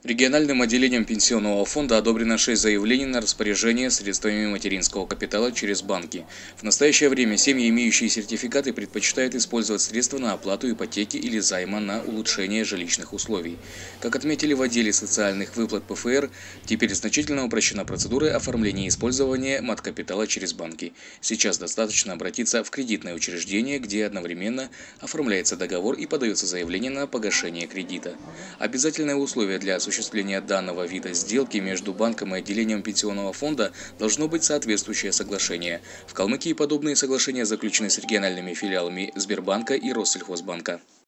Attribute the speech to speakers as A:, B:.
A: Региональным отделением Пенсионного фонда одобрено 6 заявлений на распоряжение средствами материнского капитала через банки. В настоящее время семьи, имеющие сертификаты, предпочитают использовать средства на оплату ипотеки или займа на улучшение жилищных условий. Как отметили в отделе социальных выплат ПФР, теперь значительно упрощена процедура оформления и использования маткапитала через банки. Сейчас достаточно обратиться в кредитное учреждение, где одновременно оформляется договор и подается заявление на погашение кредита. Обязательное условие для осуществления данного вида сделки между банком и отделением пенсионного фонда должно быть соответствующее соглашение. В Калмыкии подобные соглашения заключены с региональными филиалами Сбербанка и Россельхозбанка.